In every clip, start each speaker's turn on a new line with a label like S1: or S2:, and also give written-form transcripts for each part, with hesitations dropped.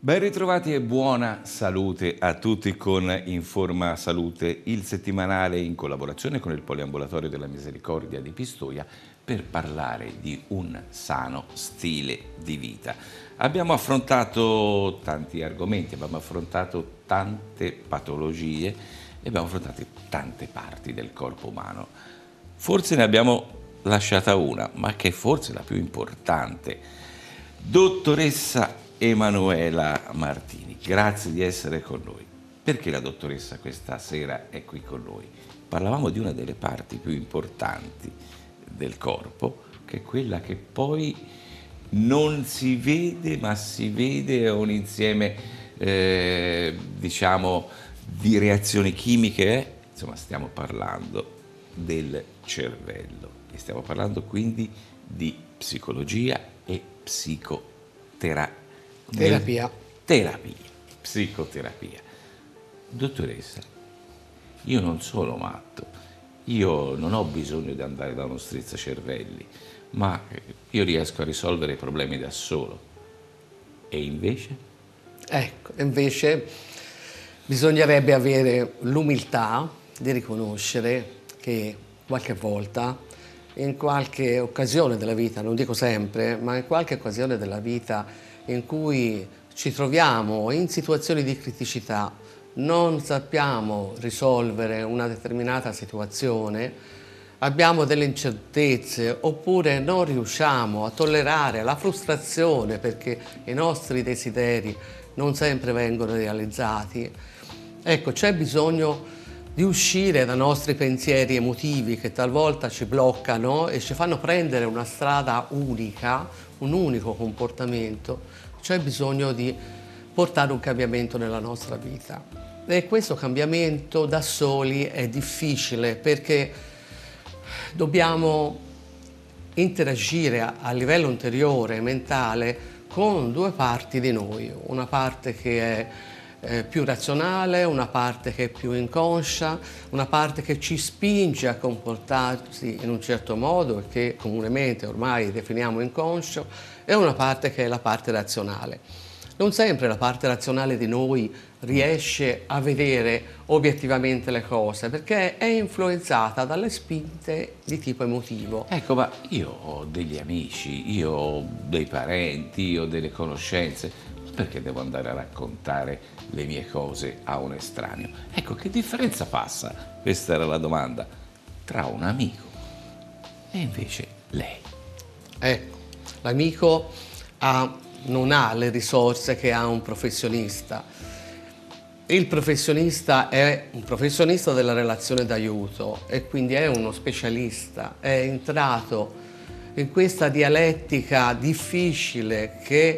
S1: Ben ritrovati e buona salute a tutti con Informa Salute, il settimanale in collaborazione con il Poliambulatorio della Misericordia di Pistoia per parlare di un sano stile di vita. Abbiamo affrontato tanti argomenti, abbiamo affrontato tante patologie e abbiamo affrontato tante parti del corpo umano. Forse ne abbiamo lasciata una, ma che è forse la più importante. Dottoressa Emanuela Martini, grazie di essere con noi. Perché la dottoressa questa sera è qui con noi? Parlavamo di una delle parti più importanti del corpo, che è quella che poi non si vede, ma si vede, è un insieme, diciamo, di reazioni chimiche. Insomma, stiamo parlando del cervello e stiamo parlando quindi di psicologia e psicoterapia. Psicoterapia. Dottoressa, io non sono matto, io non ho bisogno di andare da uno strizzacervelli, ma io riesco a risolvere i problemi da solo. E invece?
S2: Ecco, invece bisognerebbe avere l'umiltà di riconoscere che qualche volta, in qualche occasione della vita, non dico sempre, ma in qualche occasione della vita in cui ci troviamo in situazioni di criticità, non sappiamo risolvere una determinata situazione, abbiamo delle incertezze oppure non riusciamo a tollerare la frustrazione perché i nostri desideri non sempre vengono realizzati. Ecco, c'è bisogno di uscire dai nostri pensieri emotivi che talvolta ci bloccano e ci fanno prendere una strada unica, un unico comportamento. C'è bisogno di portare un cambiamento nella nostra vita. E questo cambiamento da soli è difficile perché dobbiamo interagire a livello interiore, mentale, con due parti di noi. Una parte che è più razionale, una parte che è più inconscia, una parte che ci spinge a comportarsi in un certo modo e che comunemente ormai definiamo inconscio, e una parte che è la parte razionale. Non sempre la parte razionale di noi riesce a vedere obiettivamente le cose perché è influenzata dalle spinte di tipo emotivo.
S1: Ecco, ma io ho degli amici, io ho dei parenti, io ho delle conoscenze. Perché devo andare a raccontare le mie cose a un estraneo? Ecco, che differenza passa, questa era la domanda, tra un amico e invece lei?
S2: Ecco, l'amico non ha le risorse che ha un professionista. Il professionista è un professionista della relazione d'aiuto e quindi è uno specialista, è entrato in questa dialettica difficile che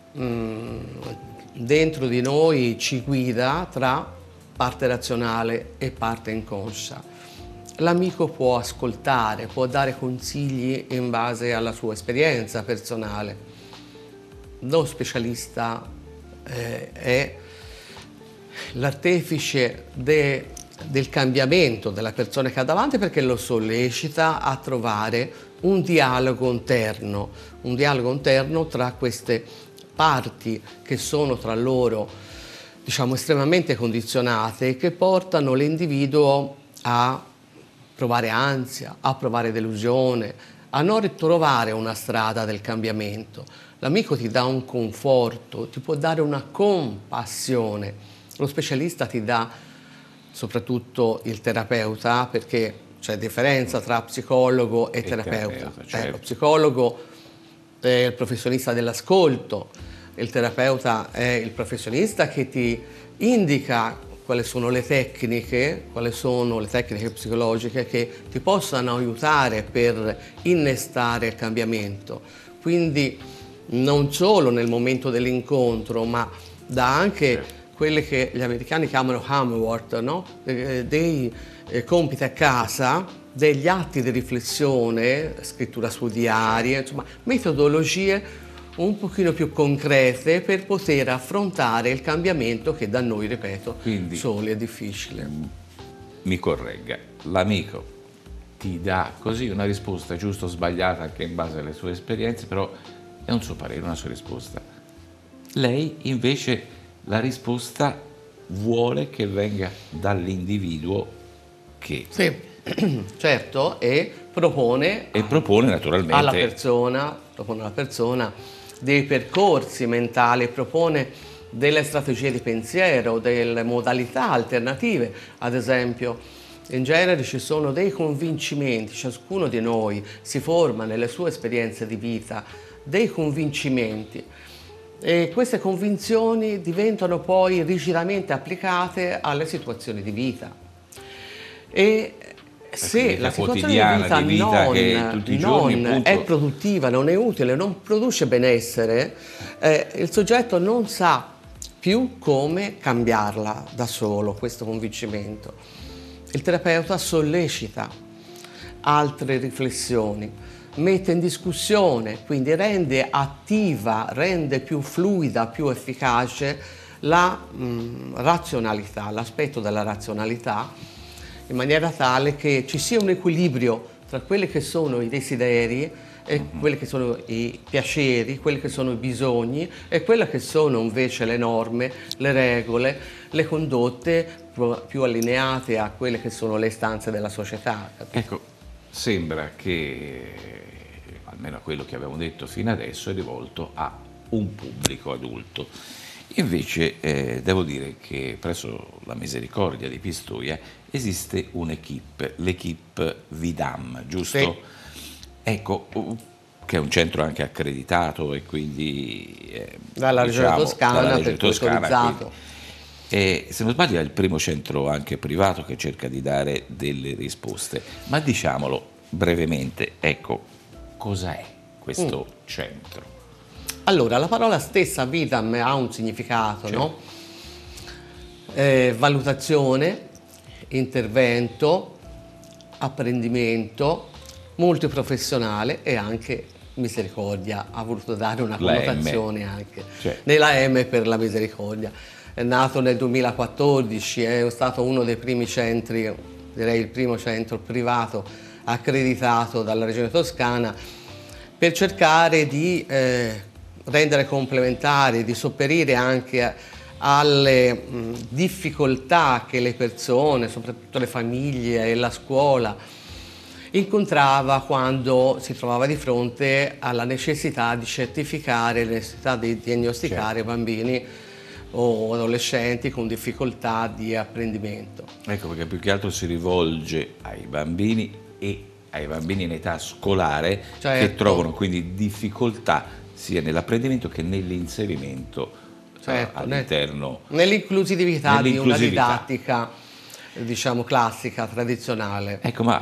S2: dentro di noi ci guida tra parte razionale e parte inconscia. L'amico può ascoltare, può dare consigli in base alla sua esperienza personale. Lo specialista è l'artefice del cambiamento della persona che ha davanti perché lo sollecita a trovare un dialogo interno tra queste parti che sono tra loro, diciamo, estremamente condizionate e che portano l'individuo a provare ansia, a provare delusione, a non ritrovare una strada del cambiamento. L'amico ti dà un conforto, ti può dare una compassione. Lo specialista ti dà, soprattutto il terapeuta, perché c'è differenza tra psicologo e terapeuta.
S1: Certo.
S2: Lo psicologo è il professionista dell'ascolto, il terapeuta è il professionista che ti indica quali sono le tecniche psicologiche che ti possano aiutare per innestare il cambiamento. Quindi non solo nel momento dell'incontro, ma dà anche quelle che gli americani chiamano homework, no? Dei compiti a casa, degli atti di riflessione, scrittura su diari, insomma, metodologie un pochino più concrete per poter affrontare il cambiamento che da noi, ripeto, soli è difficile.
S1: Mi corregga, l'amico ti dà così una risposta giusta o sbagliata anche in base alle sue esperienze, però è un suo parere, una sua risposta. Lei invece la risposta vuole che venga dall'individuo che...
S2: Sì, certo, e propone
S1: naturalmente
S2: propone alla persona dei percorsi mentali, propone delle strategie di pensiero, delle modalità alternative. Ad esempio, in genere ci sono dei convincimenti, ciascuno di noi si forma nelle sue esperienze di vita dei convincimenti e queste convinzioni diventano poi rigidamente applicate alle situazioni di vita. E se la situazione di vita
S1: che tutti i giorni,
S2: non è produttiva, non è utile, non produce benessere, il soggetto non sa più come cambiarla da solo, questo convincimento. Il terapeuta sollecita altre riflessioni, mette in discussione, quindi rende attiva, rende più fluida, più efficace la razionalità, l'aspetto della razionalità, in maniera tale che ci sia un equilibrio tra quelli che sono i desideri e quelli che sono i piaceri, quelli che sono i bisogni e quelle che sono invece le norme, le regole, le condotte più allineate a quelle che sono le istanze della società.
S1: Ecco, sembra che, almeno quello che abbiamo detto fino adesso, è rivolto a un pubblico adulto. Invece devo dire che presso la Misericordia di Pistoia esiste un'equipe, l'equipe Vidam, giusto?
S2: Sì.
S1: Ecco, che è un centro anche accreditato e quindi
S2: dalla Regione Toscana,
S1: per cui autorizzato. E, se non sbaglio, è il primo centro anche privato che cerca di dare delle risposte. Ma diciamolo brevemente, ecco, cos'è questo centro?
S2: Allora, la parola stessa Vidam ha un significato, no? Valutazione, intervento, apprendimento, multiprofessionale e anche misericordia. Ha voluto dare una connotazione anche nella M per la misericordia. È nato nel 2014, è stato uno dei primi centri, direi il primo centro privato accreditato dalla Regione Toscana per cercare di rendere complementari, di sopperire anche alle difficoltà che le persone, soprattutto le famiglie e la scuola, incontrava quando si trovava di fronte alla necessità di certificare, la necessità di diagnosticare bambini o adolescenti con difficoltà di apprendimento.
S1: Ecco, perché più che altro si rivolge ai bambini e ai bambini in età scolare che trovano quindi difficoltà sia nell'apprendimento che nell'inserimento all'interno,
S2: nell'inclusività di una didattica, diciamo, classica, tradizionale.
S1: Ecco, ma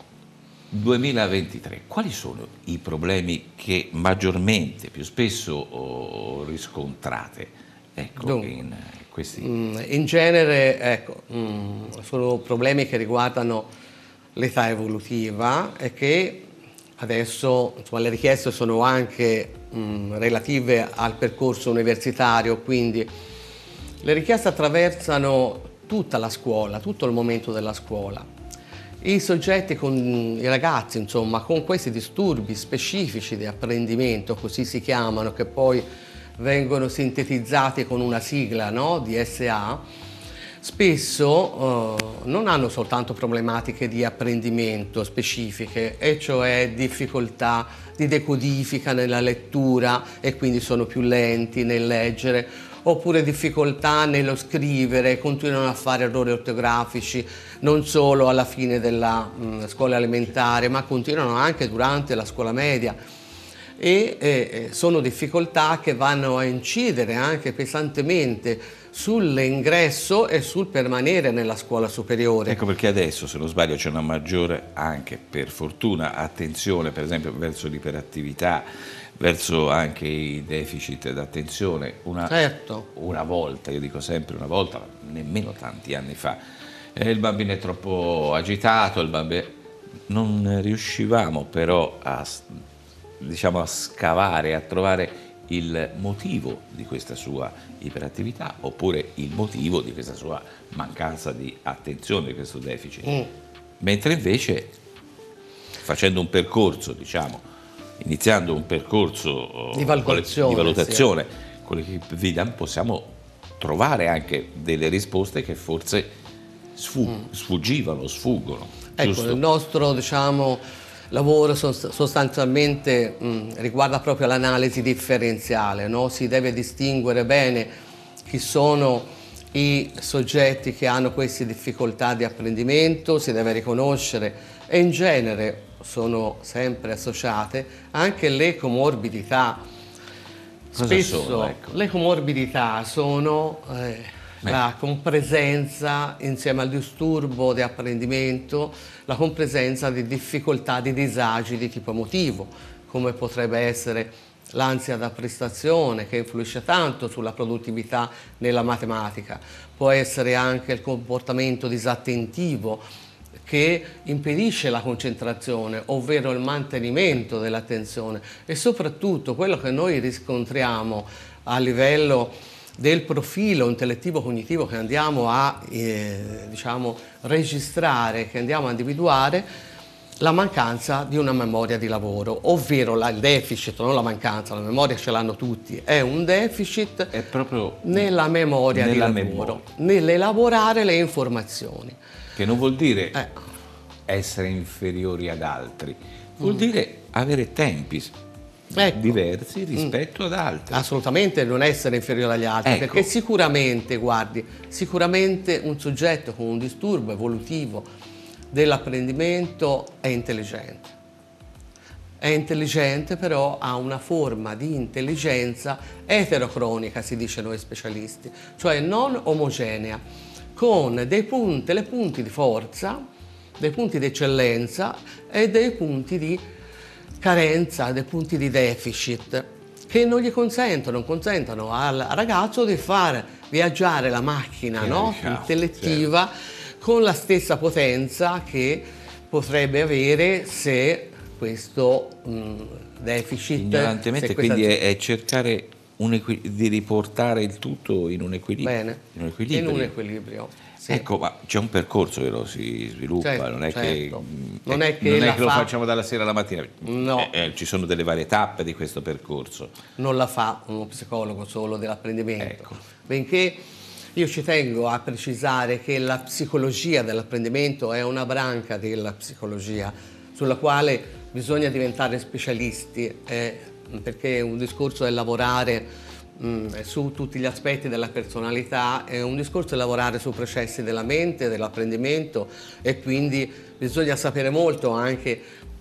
S1: 2023, quali sono i problemi che maggiormente, più spesso riscontrate? Ecco,
S2: Dunque,
S1: in questi...
S2: in genere, sono problemi che riguardano l'età evolutiva e che adesso, insomma, le richieste sono anche relative al percorso universitario, quindi le richieste attraversano tutta la scuola, tutto il momento della scuola. I soggetti, i ragazzi, insomma, con questi disturbi specifici di apprendimento, così si chiamano, che poi vengono sintetizzati con una sigla, no? DSA, spesso non hanno soltanto problematiche di apprendimento specifiche, e cioè difficoltà di decodifica nella lettura e quindi sono più lenti nel leggere, oppure difficoltà nello scrivere, continuano a fare errori ortografici non solo alla fine della scuola elementare, ma continuano anche durante la scuola media. E sono difficoltà che vanno a incidere anche pesantemente sull'ingresso e sul permanere nella scuola superiore.
S1: Ecco perché adesso, se non sbaglio, c'è una maggiore, anche per fortuna, attenzione per esempio verso l'iperattività, verso anche i deficit d'attenzione. Una volta, io dico sempre una volta, nemmeno tanti anni fa, il bambino è troppo agitato, non riuscivamo però a scavare, a trovare il motivo di questa sua iperattività oppure il motivo di questa sua mancanza di attenzione, di questo deficit. Mentre invece, facendo un percorso, iniziando un percorso
S2: di valutazione
S1: quelli che vi danno, possiamo trovare anche delle risposte che forse sfuggivano, sfuggono.
S2: Ecco,
S1: Giusto?
S2: il nostro, diciamo, lavoro sostanzialmente riguarda proprio l'analisi differenziale, no? Si deve distinguere bene chi sono i soggetti che hanno queste difficoltà di apprendimento, si deve riconoscere, e in genere sono sempre associate anche le comorbidità.
S1: Cosa
S2: Spesso
S1: sono, ecco?
S2: le comorbidità sono la compresenza, insieme al disturbo di apprendimento, la compresenza di difficoltà, di disagi di tipo emotivo, come potrebbe essere l'ansia da prestazione, che influisce tanto sulla produttività nella matematica. Può essere anche il comportamento disattentivo, che impedisce la concentrazione, ovvero il mantenimento dell'attenzione, e soprattutto quello che noi riscontriamo a livello del profilo intellettivo-cognitivo che andiamo a diciamo, registrare, che andiamo a individuare, la mancanza di una memoria di lavoro, ovvero il deficit, non la mancanza, la memoria ce l'hanno tutti, è un deficit
S1: È proprio
S2: nella memoria di lavoro, nell'elaborare le informazioni.
S1: Che non vuol dire essere inferiori ad altri, vuol dire avere tempi diversi rispetto ad altri.
S2: Assolutamente non essere inferiore agli altri, perché sicuramente, guardi, sicuramente un soggetto con un disturbo evolutivo dell'apprendimento è intelligente. È intelligente, però ha una forma di intelligenza eterocronica, si dice noi specialisti, cioè non omogenea, con dei punti di forza, dei punti di eccellenza e dei punti di carenza, dei punti di deficit, che non gli consentono al ragazzo di far viaggiare la macchina intellettiva con la stessa potenza che potrebbe avere se questo deficit...
S1: Ignorantemente, quindi è cercare di riportare il tutto in un equilibrio.
S2: Bene, in un equilibrio. Sì.
S1: Ecco, ma c'è un percorso che lo si sviluppa,
S2: certo,
S1: non è
S2: certo.
S1: che lo facciamo dalla sera alla mattina,
S2: no.
S1: Ci sono delle varie tappe di questo percorso.
S2: Non la fa uno psicologo solo dell'apprendimento,
S1: Ecco.
S2: Benché io ci tengo a precisare che la psicologia dell'apprendimento è una branca della psicologia sulla quale bisogna diventare specialisti, perché un discorso è lavorare su tutti gli aspetti della personalità, è un discorso è lavorare sui processi della mente, dell'apprendimento, e quindi bisogna sapere molto anche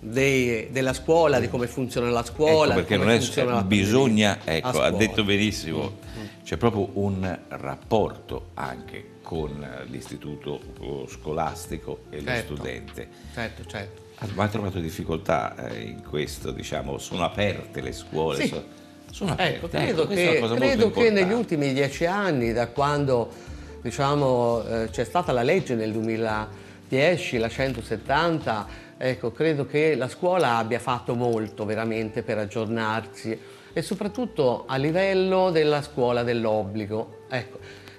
S2: della scuola, di come funziona la scuola.
S1: Ecco, perché non è bisogna, ecco, ha detto benissimo, c'è proprio un rapporto anche con l'istituto scolastico e lo studente.
S2: Certo.
S1: Ma ha trovato difficoltà in questo, diciamo, sono aperte le scuole?
S2: Sì.
S1: Sono aperte.
S2: Credo che negli ultimi 10 anni, da quando diciamo, c'è stata la legge nel 2010, la 170, ecco, credo che la scuola abbia fatto molto veramente per aggiornarsi, e soprattutto a livello della scuola dell'obbligo. Ecco,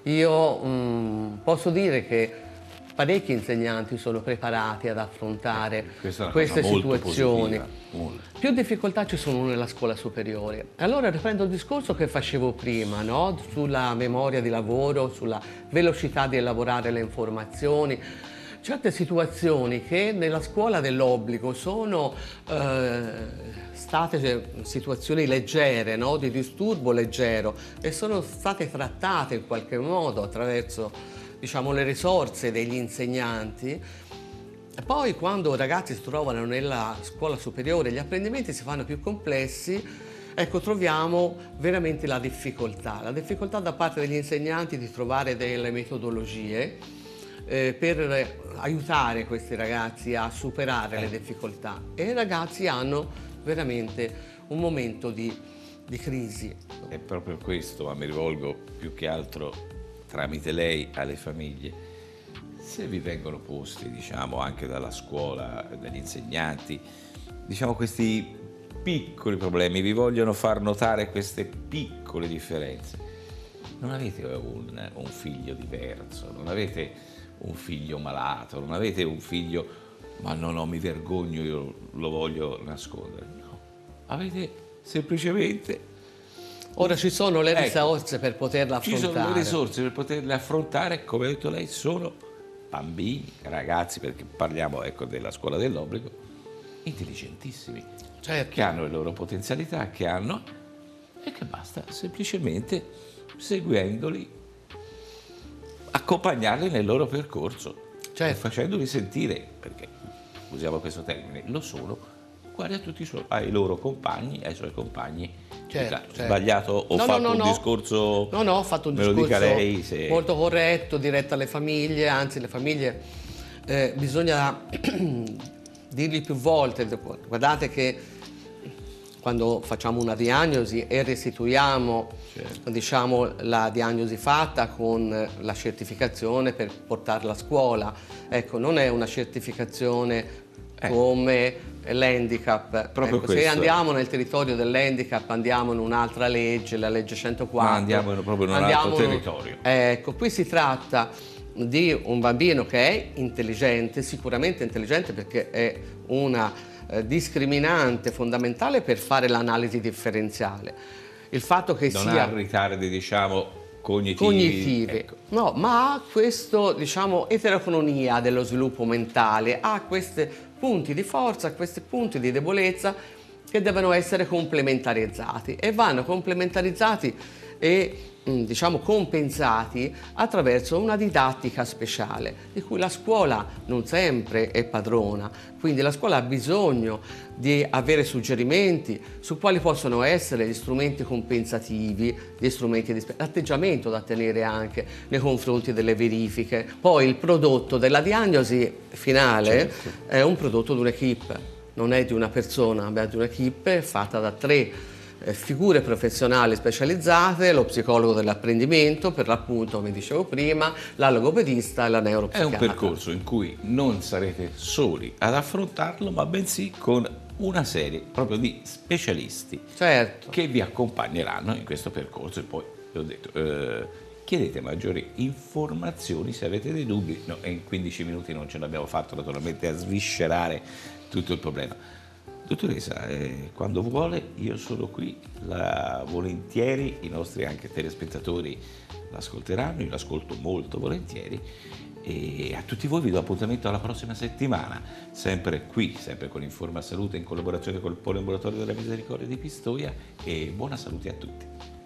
S2: io posso dire che parecchi insegnanti sono preparati ad affrontare queste situazioni. Più difficoltà ci sono nella scuola superiore. Allora riprendo il discorso che facevo prima, no? Sulla memoria di lavoro, sulla velocità di elaborare le informazioni. Certe situazioni che nella scuola dell'obbligo sono state situazioni leggere, no? Di disturbo leggero, e sono state trattate in qualche modo attraverso, diciamo, le risorse degli insegnanti. E poi quando i ragazzi si trovano nella scuola superiore, gli apprendimenti si fanno più complessi, ecco, troviamo veramente la difficoltà da parte degli insegnanti di trovare delle metodologie per aiutare questi ragazzi a superare le difficoltà, e i ragazzi hanno veramente un momento di crisi.
S1: È proprio questo, ma mi rivolgo più che altro tramite lei alle famiglie. Se vi vengono posti, diciamo, anche dalla scuola, dagli insegnanti, diciamo, questi piccoli problemi, vi vogliono far notare queste piccole differenze, non avete un figlio diverso, non avete un figlio malato, non avete un figlio, ma no, mi vergogno, io lo voglio nascondere. No, avete semplicemente
S2: Ora ci sono le
S1: Ecco,
S2: risorse per poterla
S1: ci
S2: affrontare.
S1: sono le risorse per poterle affrontare, come ha detto lei, sono bambini, ragazzi, perché parliamo, ecco, della scuola dell'obbligo, intelligentissimi,
S2: Certo.
S1: che hanno le loro potenzialità, che hanno, e che basta semplicemente seguendoli, accompagnarli nel loro percorso,
S2: Certo.
S1: e facendoli sentire, perché usiamo questo termine, lo sono, uguali a tutti ai loro compagni, ai suoi compagni.
S2: Certo,
S1: Claro,
S2: certo.
S1: sbagliato, ho
S2: No,
S1: fatto
S2: no,
S1: un
S2: no.
S1: discorso,
S2: No, ho fatto un
S1: me lo
S2: discorso
S1: dica lei se...
S2: molto corretto, diretto alle famiglie, anzi le famiglie bisogna dirgli più volte, guardate che quando facciamo una diagnosi e restituiamo,
S1: Certo.
S2: diciamo, la diagnosi fatta con la certificazione per portarla a scuola, ecco, non è una certificazione come l'handicap.
S1: Proprio
S2: Ecco, se
S1: questo.
S2: andiamo nel territorio dell'handicap andiamo in un'altra legge, la legge 104.
S1: Ma andiamo proprio in un altro territorio.
S2: Ecco, qui si tratta di un bambino che è intelligente, sicuramente intelligente, perché è una discriminante fondamentale per fare l'analisi differenziale. Il fatto che
S1: Non
S2: sia
S1: ha ritardi, diciamo, cognitivi.
S2: cognitivi,
S1: Ecco.
S2: no, ma ha questo, diciamo, eterocronia dello sviluppo mentale, ha questi punti di forza, questi punti di debolezza che devono essere complementarizzati e vanno complementarizzati e diciamo compensati attraverso una didattica speciale di cui la scuola non sempre è padrona, quindi la scuola ha bisogno di avere suggerimenti su quali possono essere gli strumenti compensativi, gli strumenti di l'atteggiamento da tenere anche nei confronti delle verifiche. Poi il prodotto della diagnosi finale è un prodotto di un'equipe, non è di una persona, ma è di un'equipe fatta da 3 figure professionali specializzate, lo psicologo dell'apprendimento, per l'appunto, come dicevo prima, la logopedista e la
S1: È
S2: neuropsichiatra.
S1: un percorso in cui non sarete soli ad affrontarlo, ma bensì con una serie proprio di specialisti
S2: Certo.
S1: che vi accompagneranno in questo percorso. E poi, vi ho detto, chiedete maggiori informazioni se avete dei dubbi. No, in 15 minuti non ce l'abbiamo fatto naturalmente a sviscerare tutto il problema. Dottoressa, quando vuole io sono qui, volentieri, i nostri anche telespettatori l'ascolteranno, io l'ascolto molto volentieri, e a tutti voi vi do appuntamento alla prossima settimana, sempre qui, sempre con Informa Salute in collaborazione col Poliambulatorio della Misericordia di Pistoia, e buona salute a tutti.